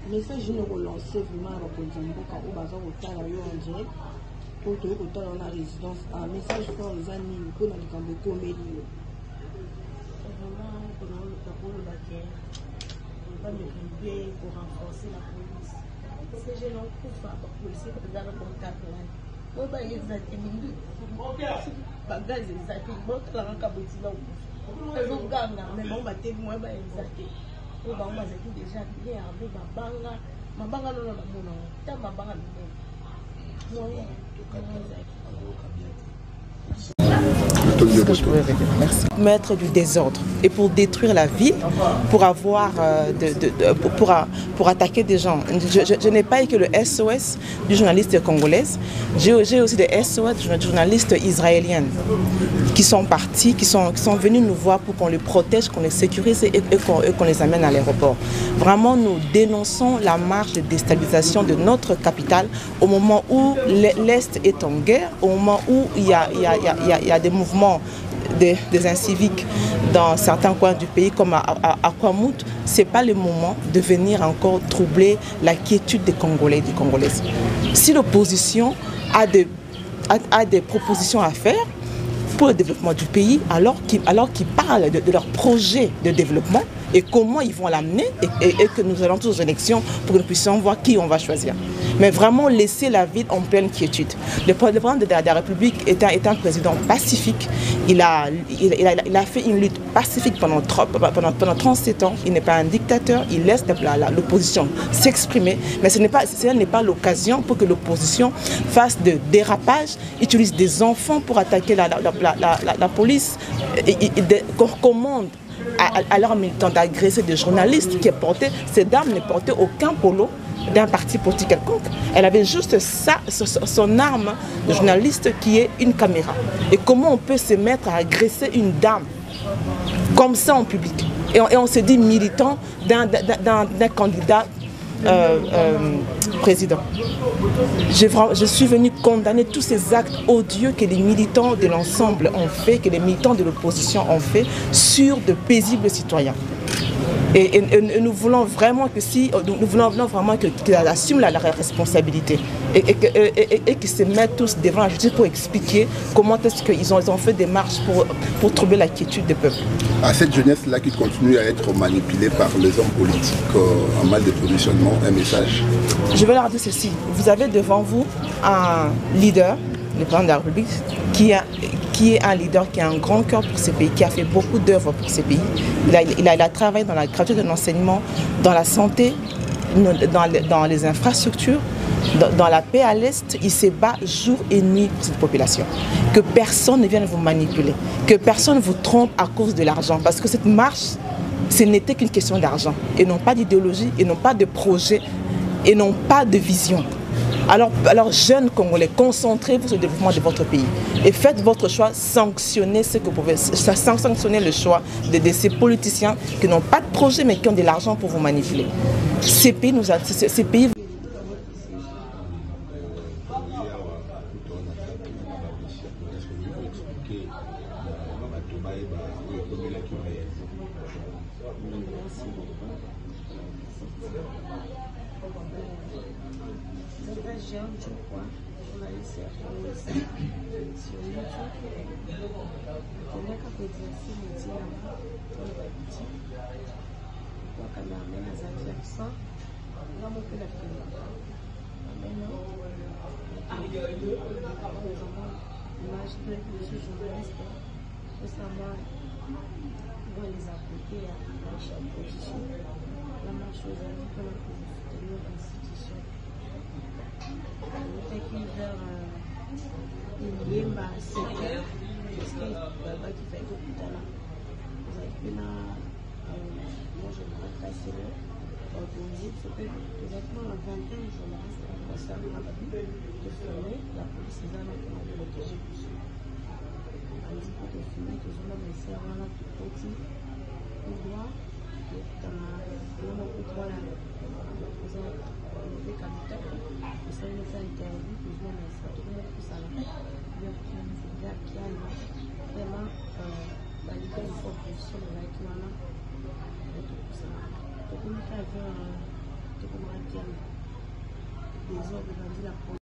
message nous relancer vraiment à Bakonzambo quand on va au en direct pour te retrouver dans la résidence. Un message fort les amis pour la Camboko Méli. Vraiment pour le capot de la guerre, on va me guider pour renforcer la police. Ces jeunes ont coupé à la police pour faire le contact là. On va y exalter mingi. Bagage exalter. Bon, tu l'as encabouti là. Les autres gars là, mais bon, bah t'es moins bah exalter. On va déjà bien avec ma banga non la ta ma banga non Merci. Mettre du désordre et pour détruire la ville, pour avoir pour attaquer des gens. Je n'ai pas eu que le SOS du journaliste congolaise, j'ai aussi des SOS de journalistes israéliens qui sont partis, qui sont venus nous voir pour qu'on les protège, qu'on les sécurise et qu'on les amène à l'aéroport. Vraiment, nous dénonçons la marche de déstabilisation de notre capitale au moment où l'Est est en guerre, au moment où il y a des mouvements des inciviques dans certains coins du pays comme à Kwamut. Ce n'est pas le moment de venir encore troubler la quiétude des Congolais et des Congolaises. Si l'opposition a des propositions à faire pour le développement du pays, alors qu'ils parlent de leur projet de développement et comment ils vont l'amener et que nous allons tous aux élections pour que nous puissions voir qui on va choisir. Mais vraiment laisser la ville en pleine quiétude. Le président de la République est un président pacifique. Il a fait une lutte pacifique pendant 37 ans. Il n'est pas un dictateur. Il laisse l'opposition s'exprimer. Mais ce n'est pas l'occasion pour que l'opposition fasse de dérapage, utilise des enfants pour attaquer la police, qu'on recommande à leurs militants d'agresser des journalistes qui portaient, cette dame ne portait aucun polo d'un parti politique quelconque. Elle avait juste ça, son arme de journaliste qui est une caméra. Et comment on peut se mettre à agresser une dame comme ça en public? Et on se dit militant d'un candidat président. Je suis venu condamner tous ces actes odieux que les militants de l'ensemble ont fait, que les militants de l'opposition ont fait sur de paisibles citoyens. Et nous voulons vraiment qu'ils assument la responsabilité et qu'ils se mettent tous devant la justice pour expliquer comment est-ce qu'ils ont fait des marches pour troubler la quiétude des peuples. À cette jeunesse-là qui continue à être manipulée par les hommes politiques en mal de positionnement, un message? Je vais leur dire ceci. Vous avez devant vous un leader, le président de la République, qui est un leader qui a un grand cœur pour ce pays, qui a fait beaucoup d'œuvres pour ce pays. Il a travaillé dans la gratuité de l'enseignement, dans la santé, dans les infrastructures, dans la paix à l'Est. Il se bat jour et nuit pour cette population. Que personne ne vienne vous manipuler, que personne ne vous trompe à cause de l'argent. Parce que cette marche, ce n'était qu'une question d'argent. Et non pas d'idéologie, et non pas de projet, et non pas de vision. Alors jeunes Congolais, concentrez-vous sur le développement de votre pays et faites votre choix, sanctionnez ce que vous pouvez, sanctionnez le choix de ces politiciens qui n'ont pas de projet mais qui ont de l'argent pour vous manipuler. Ces pays tokomaka kiana désordre ebandi la